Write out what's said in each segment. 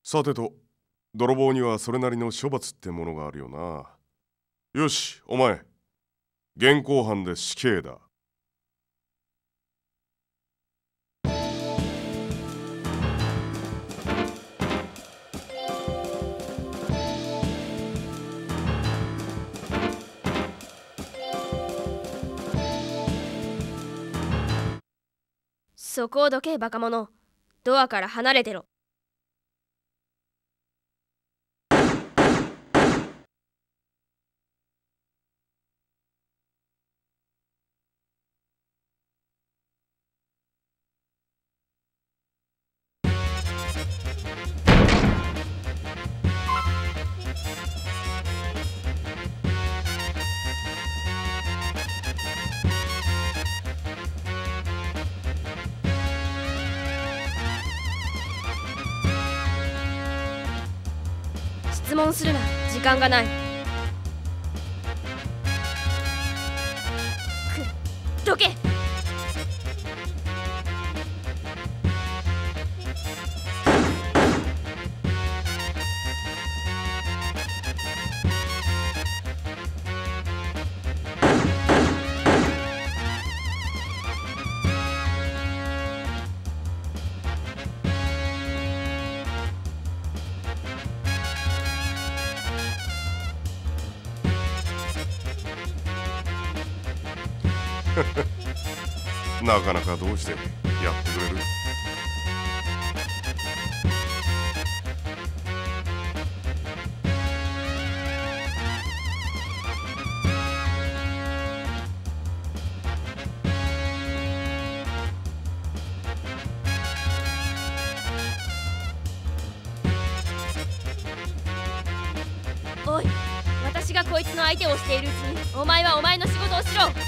さてと、泥棒にはそれなりの処罰ってものがあるよな。よし、お前、現行犯で死刑だ。 そこをどけ、バカ者。ドアから離れてろ。質問するな、時間がない。どけ。 なかなかどうしてやってくれる？ おい、私がこいつの相手をしているうちに、お前はお前の仕事をしろ。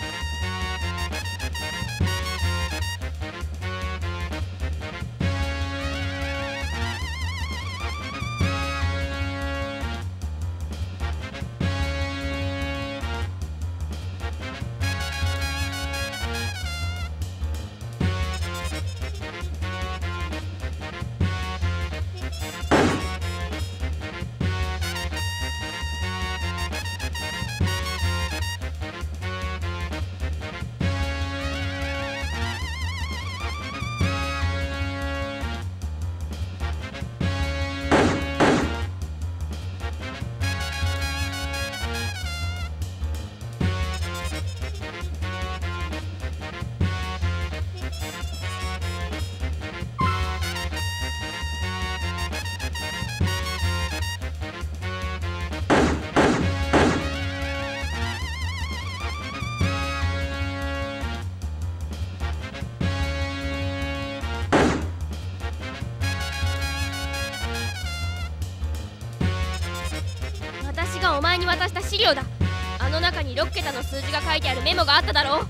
私がお前に渡した資料だ。あの中に6桁の数字が書いてあるメモがあっただろう。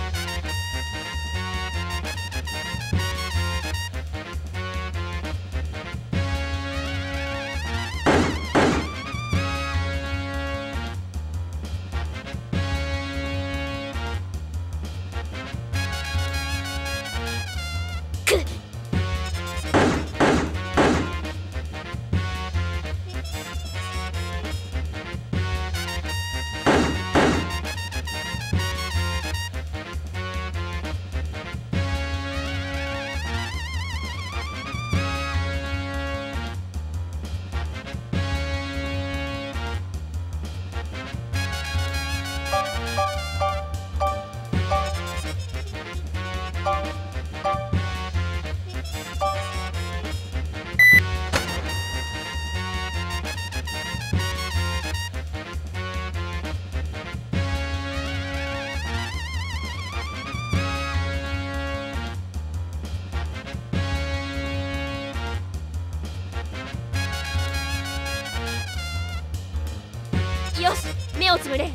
よし、目をつぶれ。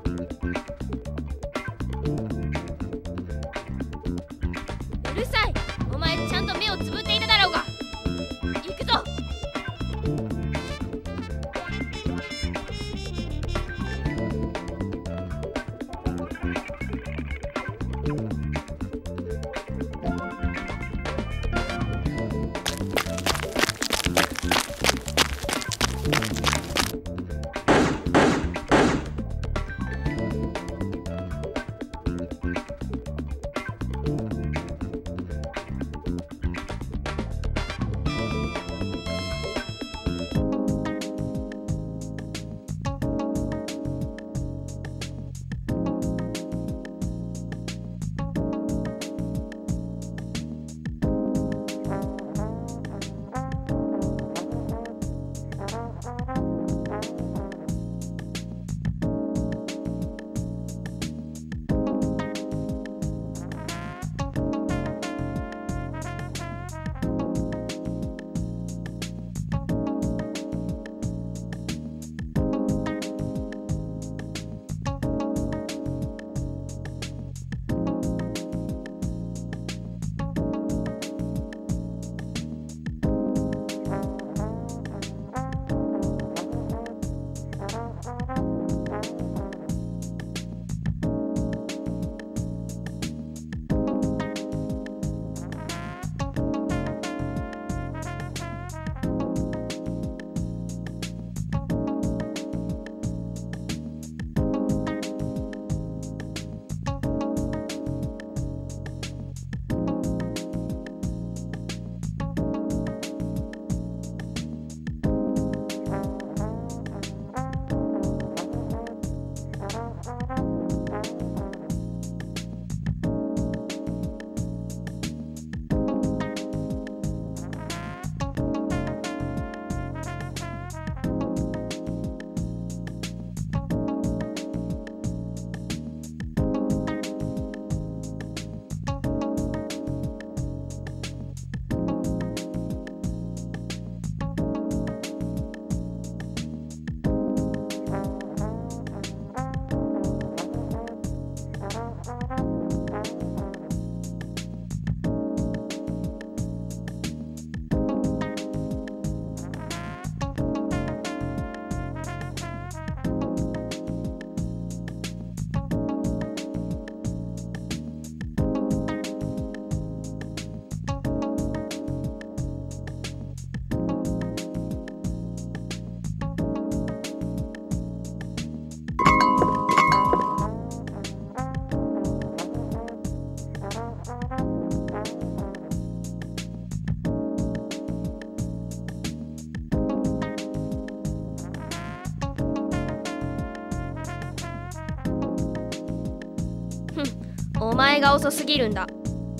うるさい。 前が遅すぎるんだ。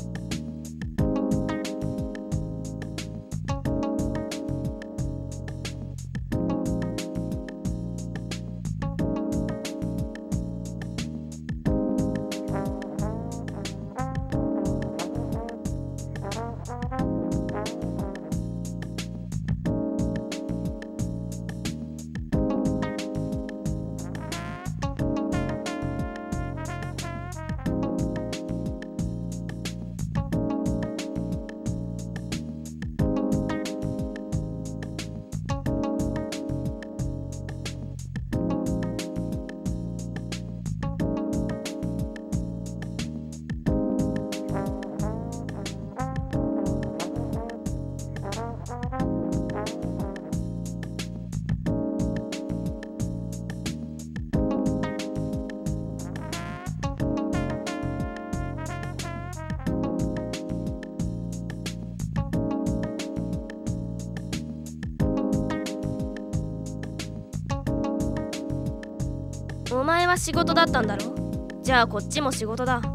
お前は仕事だったんだろ。じゃあこっちも仕事だ。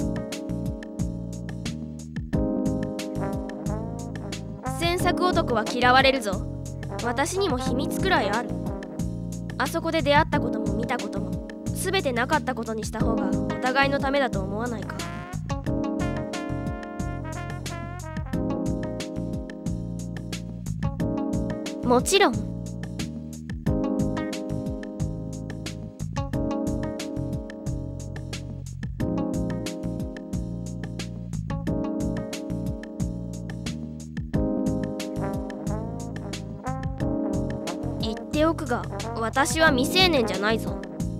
詮索男は嫌われるぞ。私にも秘密くらいある。あそこで出会ったことも見たことも全てなかったことにした方がお互いのためだと思わないか。もちろん。言っておくが、私は未成年じゃないぞ。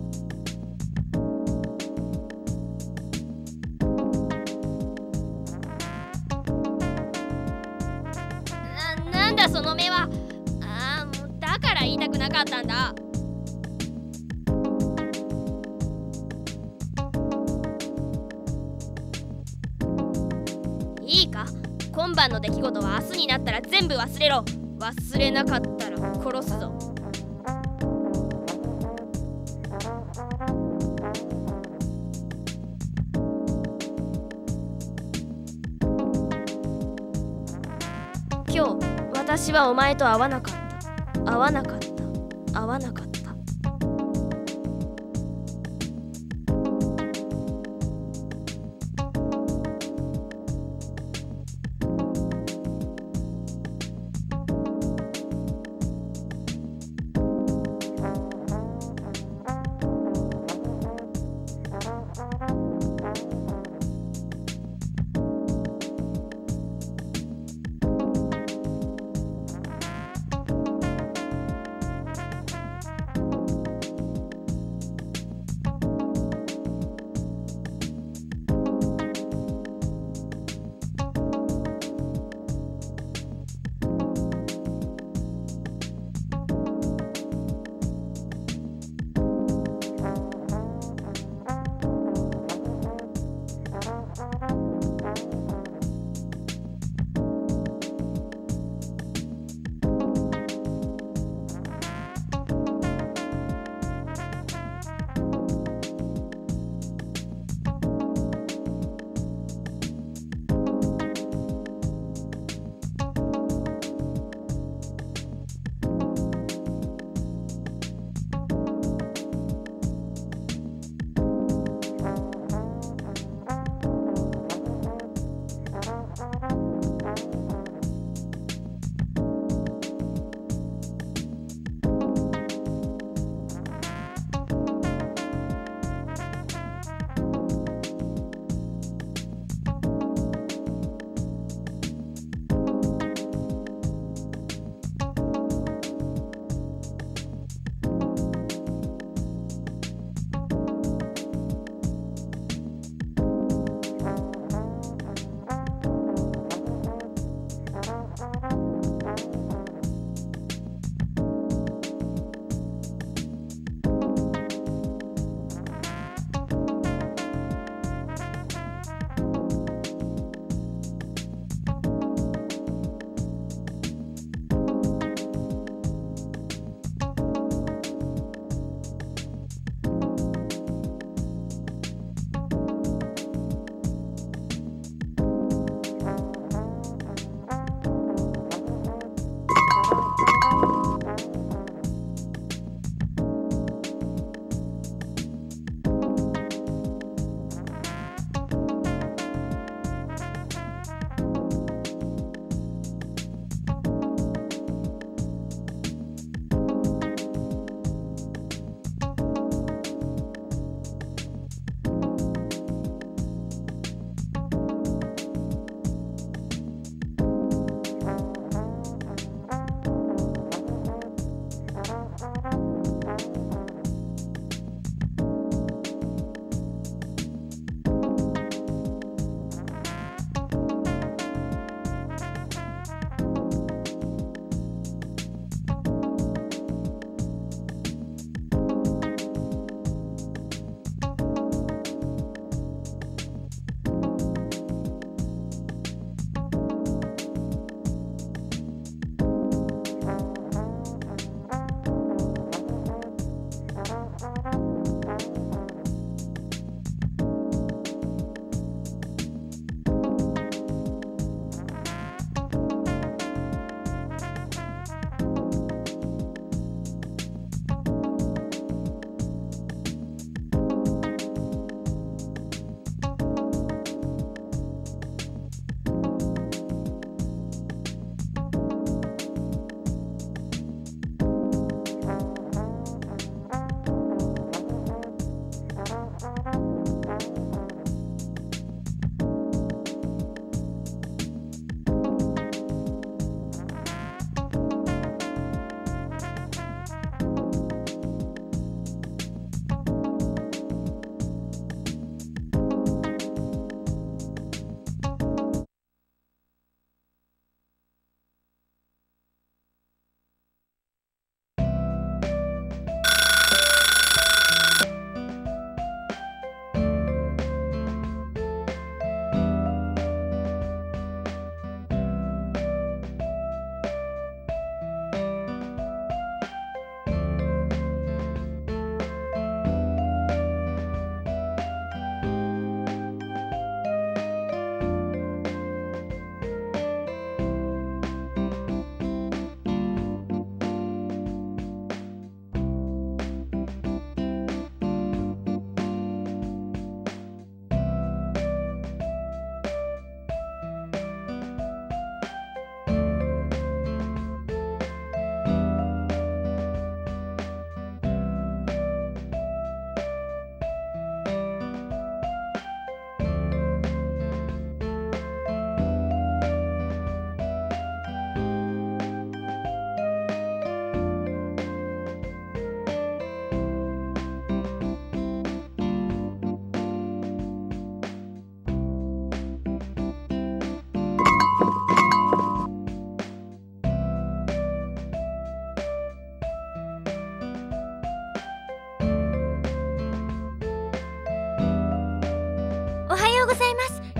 なんだその目は。もうだから言いたくなかったんだ。いいか、今晩の出来事は明日になったら全部忘れろ。忘れなかったら殺すぞ。今日私はお前と会わなかった。会わなかった。会わなかった。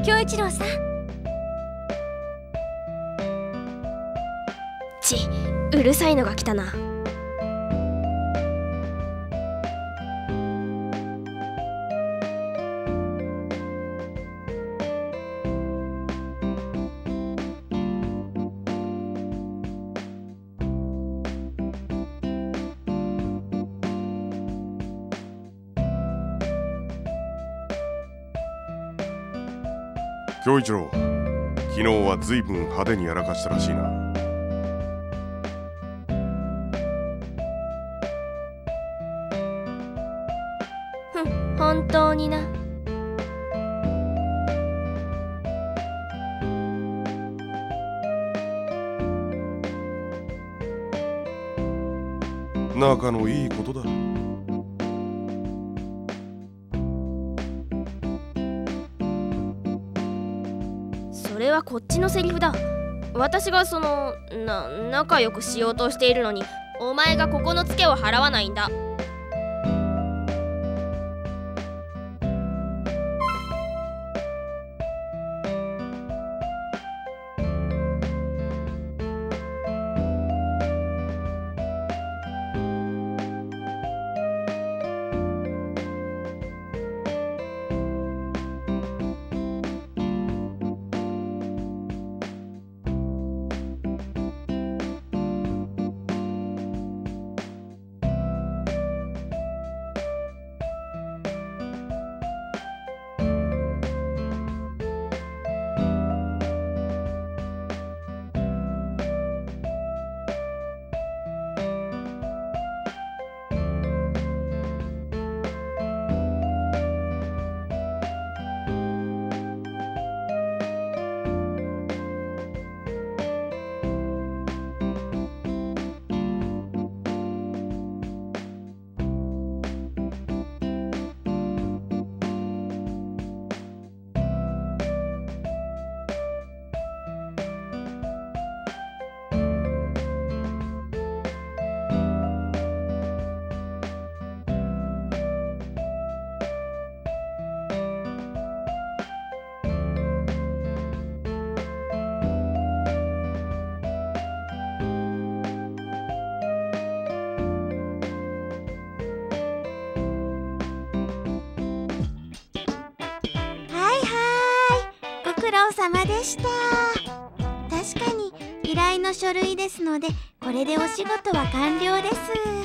恭一郎さん。 うるさいのが来たな。 恭一郎、昨日は随分派手にやらかしたらしいな。 本当にな。 仲のいいことだ。 それはこっちのセリフだ。私が仲良くしようとしているのに、お前がここのツケを払わないんだ。 ご苦労様でした。確かに依頼の書類ですので、これでお仕事は完了です。